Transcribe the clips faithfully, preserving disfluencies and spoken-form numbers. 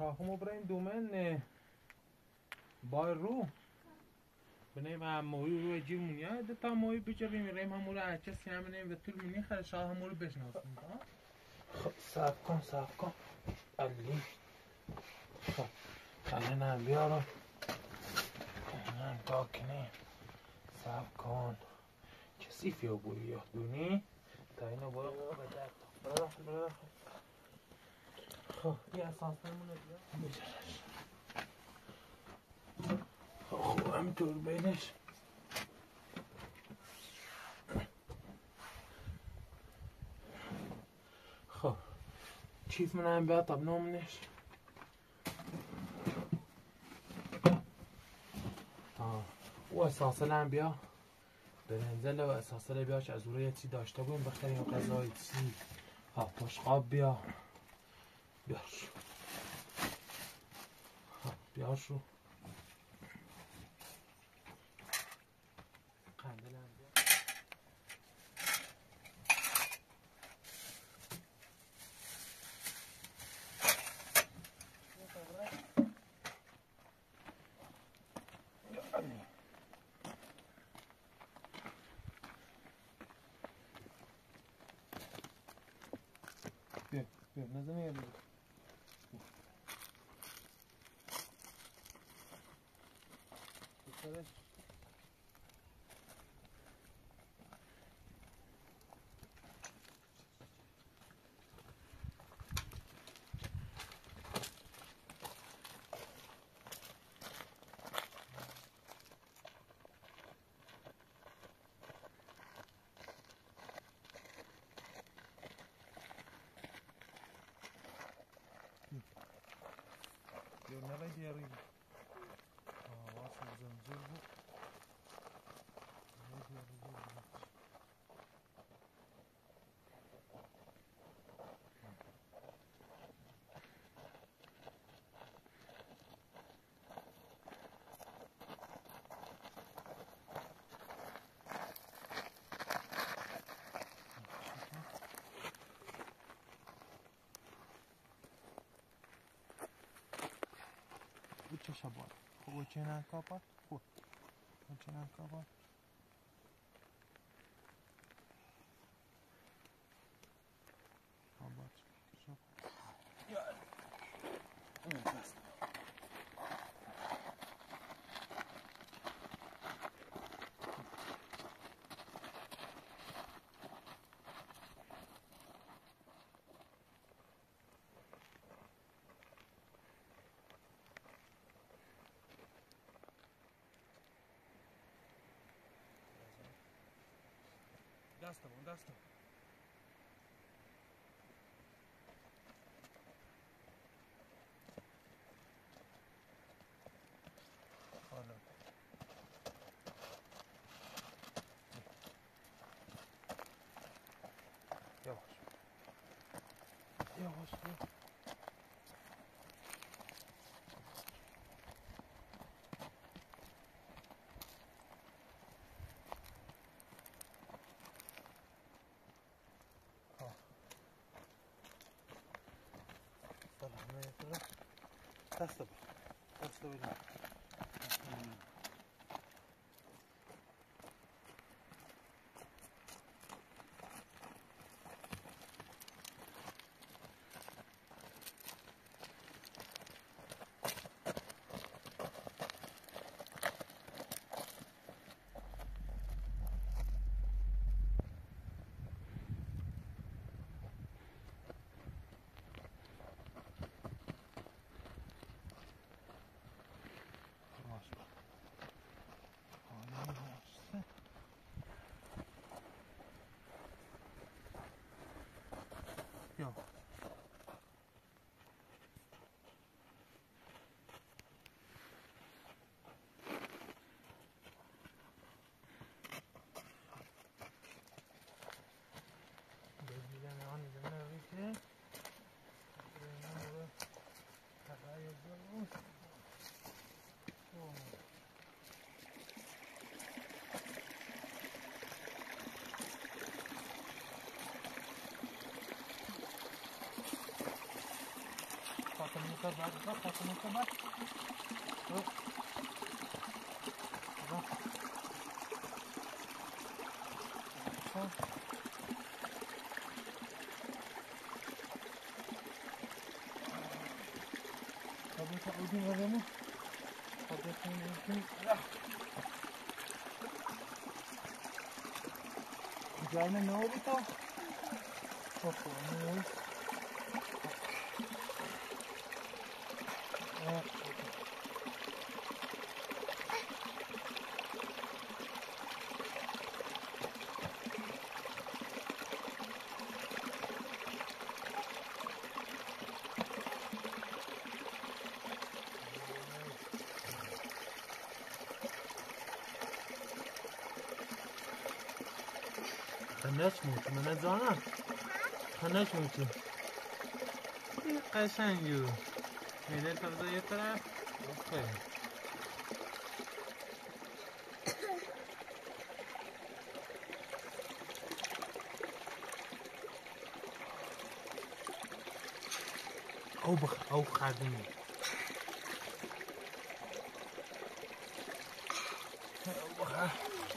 همون بریم دومن بای رو بنیم هموی روی جیر مونیه ده تا هموی بجریم ریم همون رو اچسی همینیم و طول مونی خیلی شاه همون رو بشناسیم. خب صرف کن صرف کن علی خب خیلی هم بیارم این هم تا کنیم صرف کن کسی فیو بوی یاد دونی تا اینو برو به در برو داخل برو داخل. خب یه اساس نمونه بیا بجرش خب همینطور بینش خب چیز من هم بیاد طب نومنش او اساسل هم بیا برنزل و اساسل بیاش از اون یه چی داشته بودیم بخریم غذای چی ها پشقاب بیا بیاش ها بیاش رو قندل هم بیا بیا بیا نزنه یه بیا بسرش Yo nada de arriba. Ah, vas a zanzir bu. Ne diyor bu? Bu çeşe var. Bu çenen kapat. Bu. Bu çenen kapat. Kapat. Sok. Ya. Evet, basta. دستمون دستم حالا یواش یواش دست بر دست بر خاتم بعد را خاتم بعد رو خب تا اودین رو خب بتونیم جاینا نوری تا خب نوری خنش موتی من جانم خنش موتی این قشنگو میده تازه یه طرف اوکی او بخ او خردنی او بخ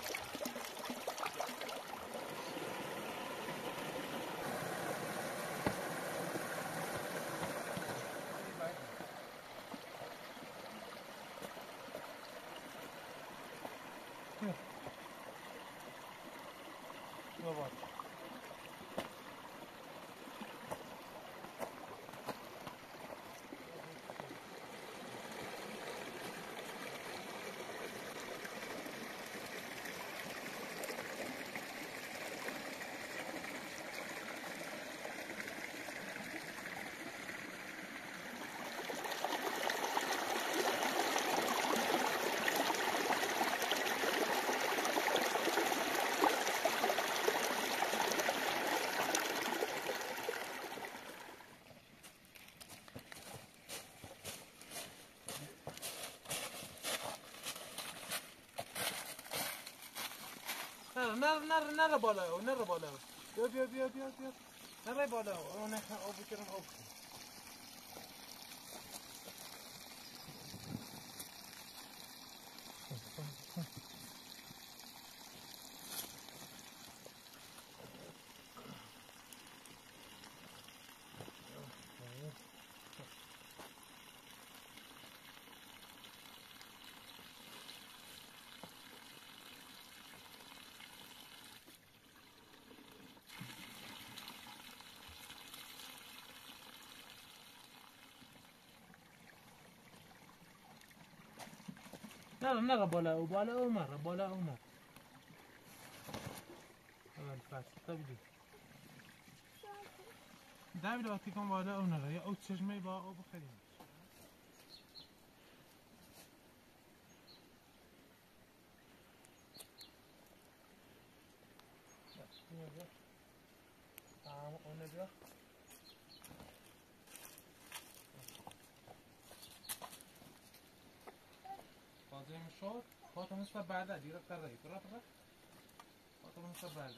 نر نر نر بالا او نر بالا بیا بیا بیا بیا بیا نر بالا او نه او بکرم او نر نر بالا او بالا او مر بالا او مر اول فاست تبدي دابل وقتی کن بالا او نر یا او چشمه با او بخریم tamam onu diyor فاضي من الشهر فاطمة نصف بعدها دي رفع الرأي رفع فاطمة نصف بعدها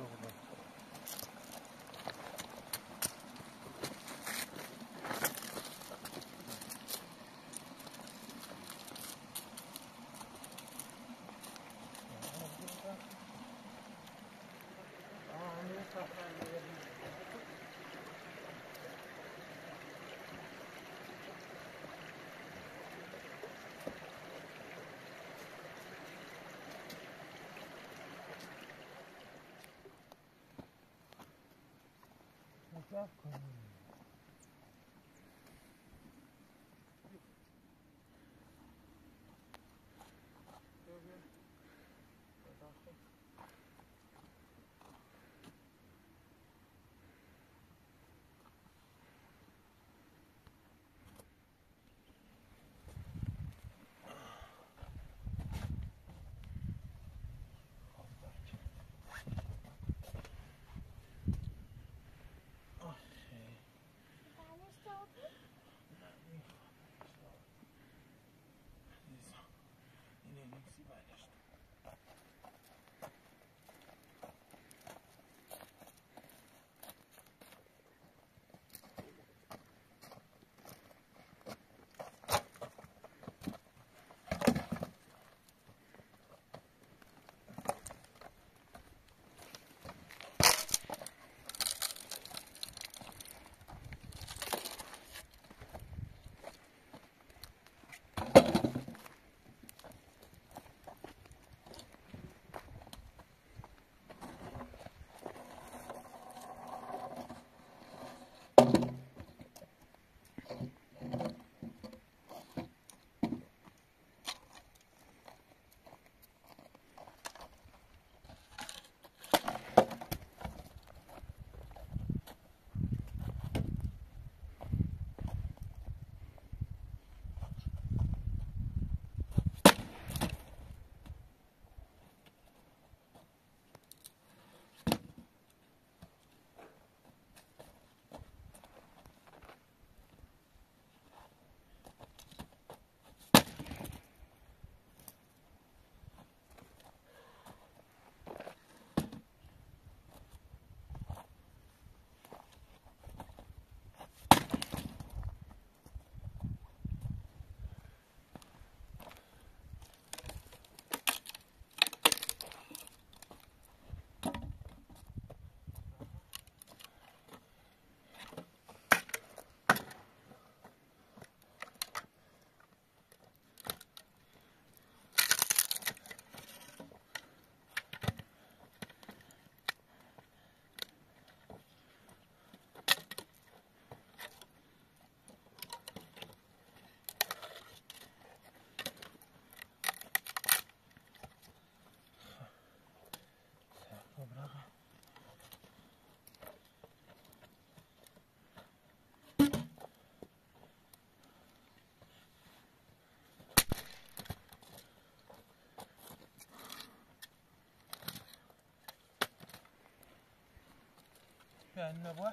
يعني نبغى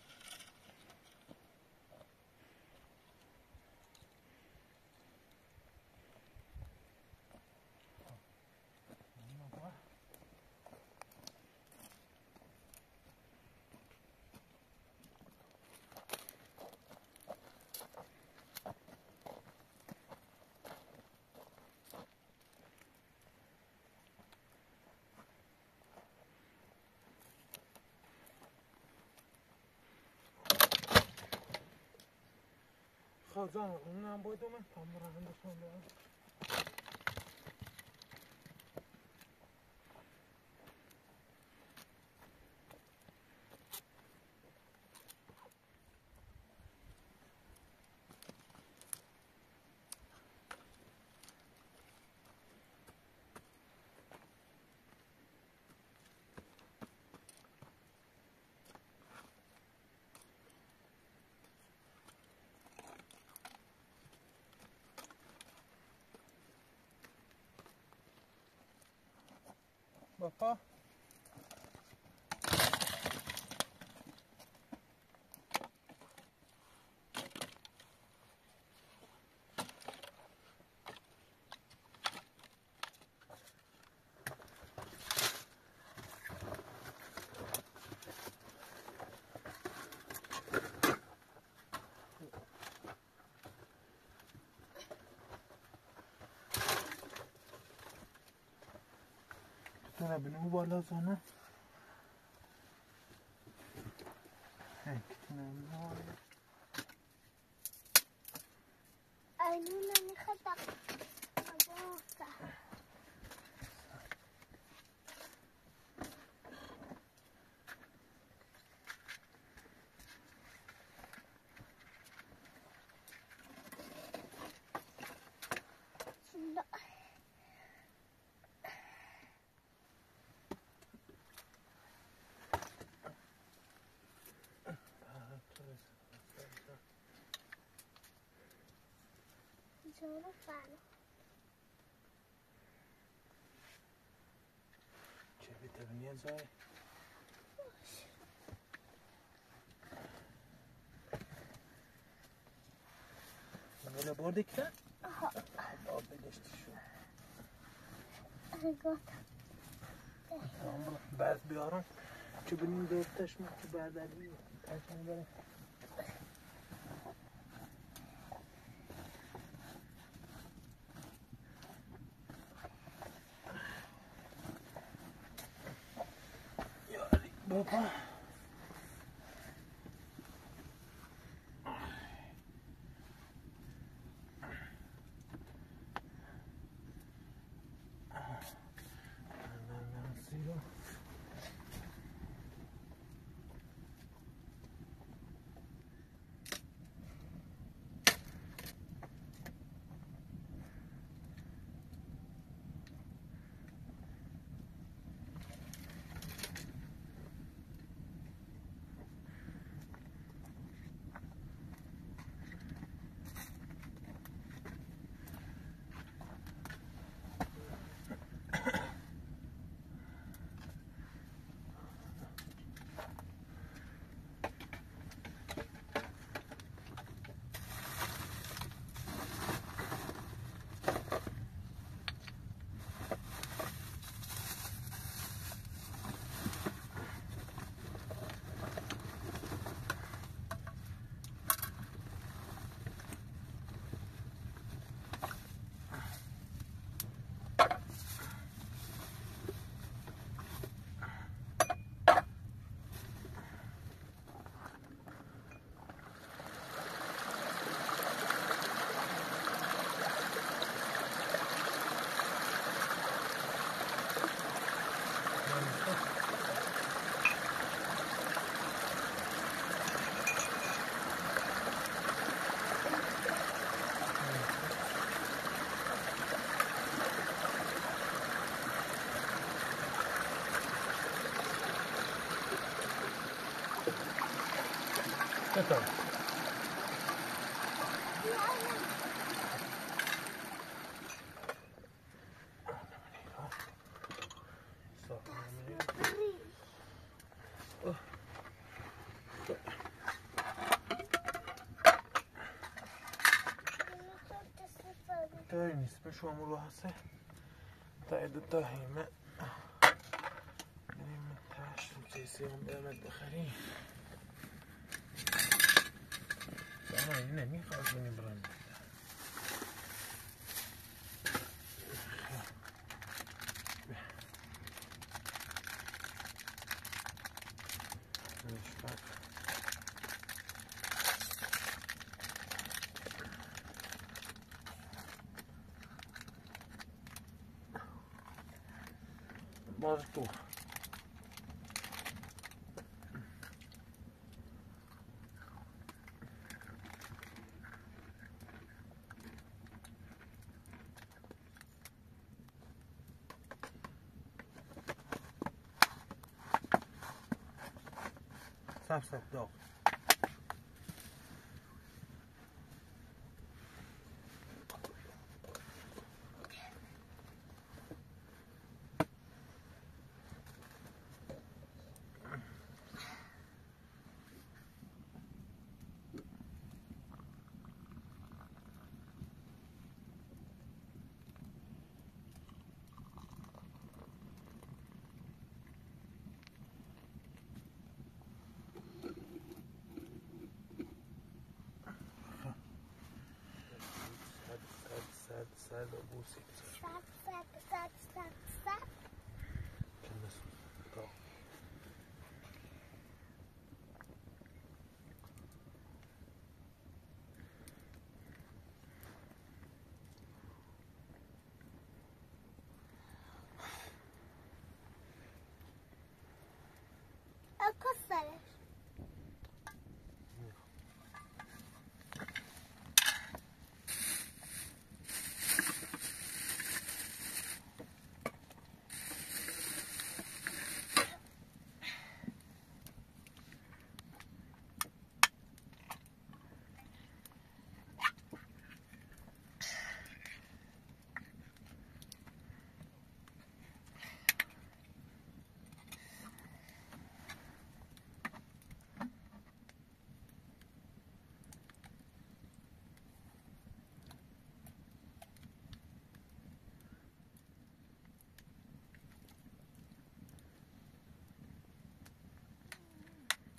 خزان اونم باید من کامرا اندازم برم بابا تونه بنو بالا زنه هنگ تونه بنو اینو نمیخواد Sono fan. چه بیتونیه زای؟ نمیله بردی که؟ آها آب بدشتی شو گفتم بعد بیارم چه بینیم دوستش ما که برداری تشنه بره یاری بابا چطور؟ داری نیست به شما رو هسته تا دو تا هیمه بریم تشت رو چیسی هم برمت بخریم اما این نمیخواد کنیم برم باز تو سب سب داغ Sad, sad, sad, sad, sad, sad.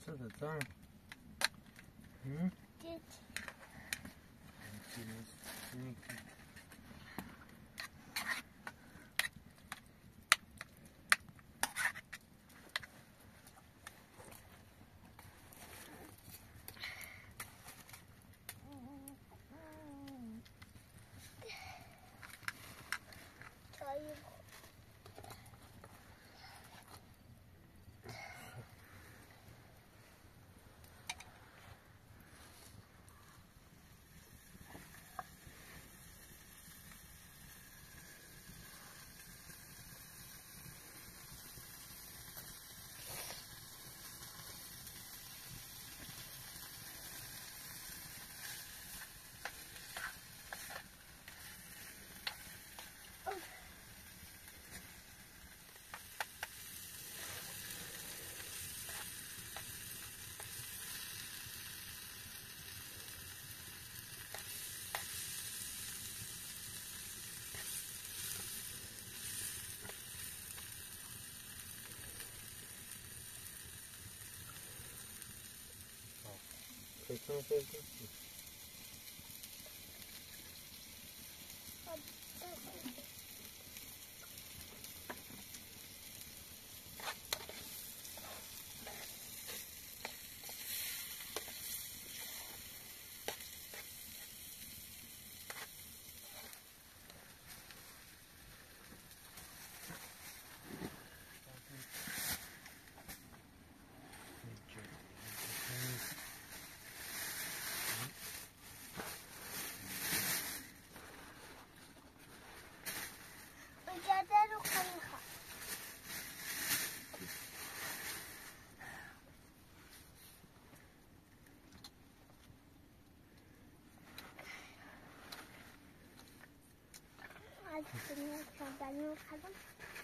Co to tam? Hmm? Dzieci. Czaju. Kayıtını sevdim. اجازه رو خواهی خواه. از دنیا کردنی رو خواهیم.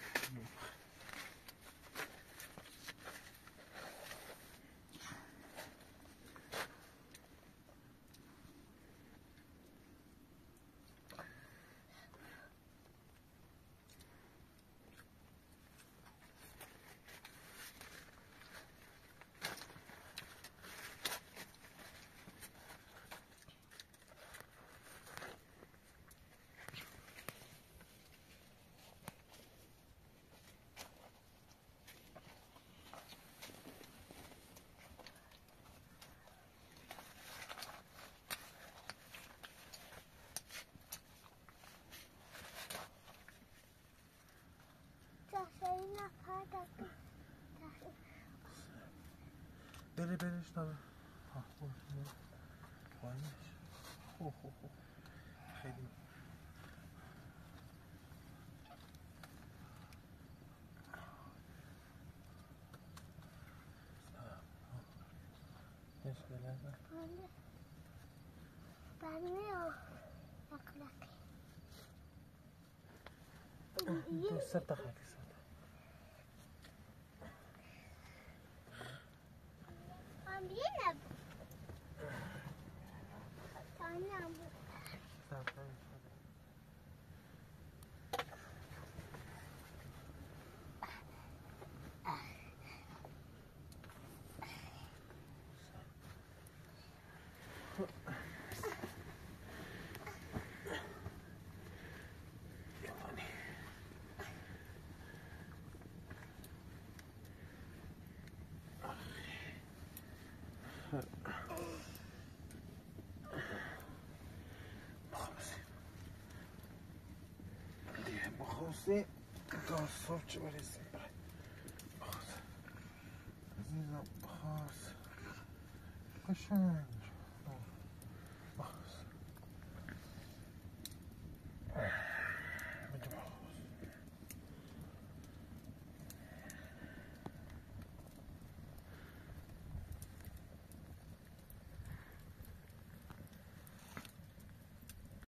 جاشایی نفر دکتر. بره برش داره. ها خوش برو. پایینش. خو خو خو. خیلی. مشکل هست؟ بله. بله و لکلکی. تو سر تا خاکی سر. من بیه نبود. تا نبود. سر تا بخواستی تا صبح چه برسیم بخواست عزیزم بخواست قشنگ